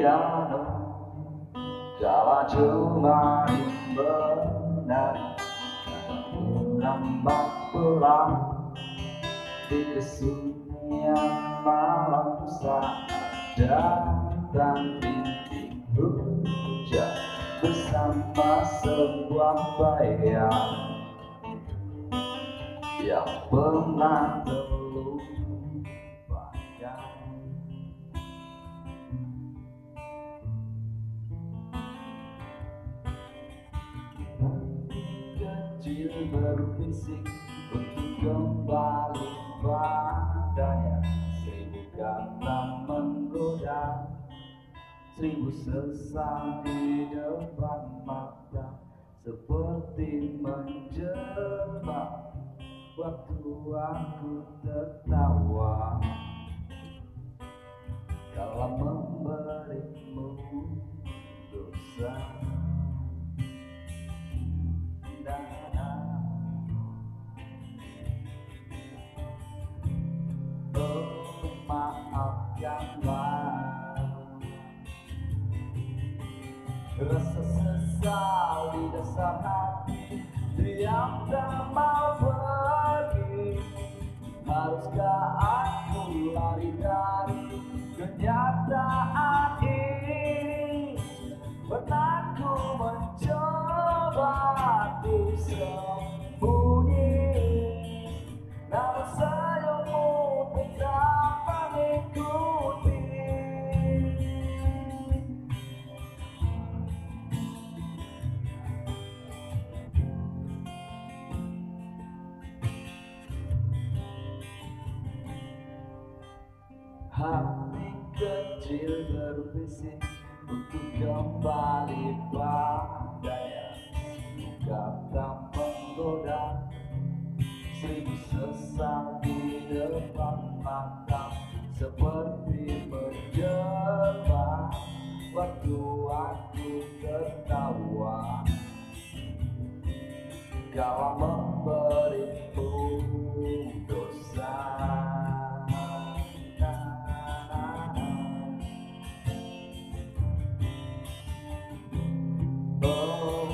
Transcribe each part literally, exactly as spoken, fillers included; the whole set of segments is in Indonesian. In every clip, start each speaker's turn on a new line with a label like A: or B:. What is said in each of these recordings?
A: piano, kala cuma benar menambah pulang di kesunyian malam saat datang rintik hujan bersama sebuah bayang yang pernah terlupakan. Kecil berbisik untuk kembali padanya. Seribu kata menggoda, seribu sesal di depan mata, seperti menjebak waktu aku tertawa dalam memberimu dosa. Oh, maafkanlah rasa sesal di dasar hati, diam tak mau pergi. Haruskah aku lari dari kenyataan ini? Pernah ku mencoba untuk sembunyi, namun senyummu tetap mengikuti. Hati kecil berbisik untuk kembali padanya. Kata menggoda, seribu sesal di depan mata, seperti menjebak waktu aku tertawa kala memberimu dosa. Oh,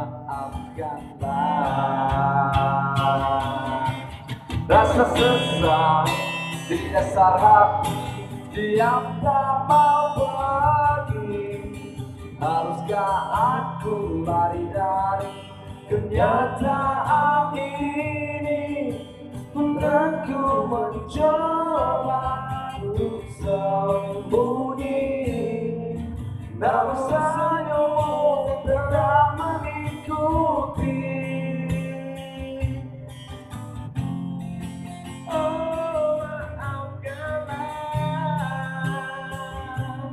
A: maafkanlah rasa sesal di dasar hati, diam tak mau pergi. Haruskah aku lari dari kenyataan ini? Pernah ku mencoba untuk sembunyi, namun senyummu tetap mengikuti. Oh, maafkanlah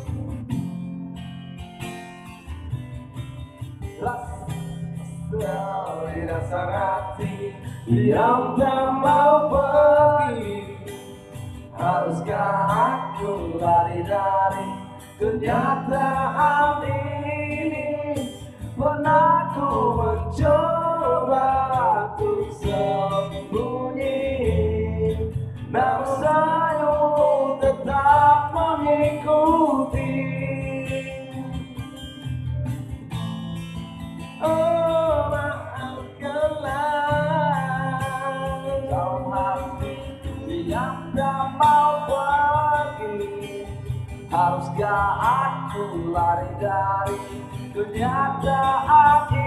A: rasa di dasar hati, diam tak mau pergi. Haruskah aku lari dari kenyataan ini? Pernah ku mencoba untuk sembunyi, namun senyummu tetap mengikuti. Oh, maafkanlah dalam hati, diam tak mau pergi. Haruskah aku lari dari kenyataan ini?